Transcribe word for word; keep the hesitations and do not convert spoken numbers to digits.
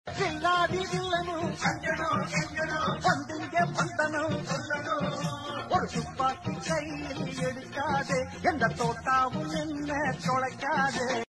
பில்லாதி வில்லனும் வந்திங்க வந்தனும் ஒரு துப்பாக்கி கையில் எடுக்காதே எந்த தோட்டாவும் என்ன தொலைக்காதே.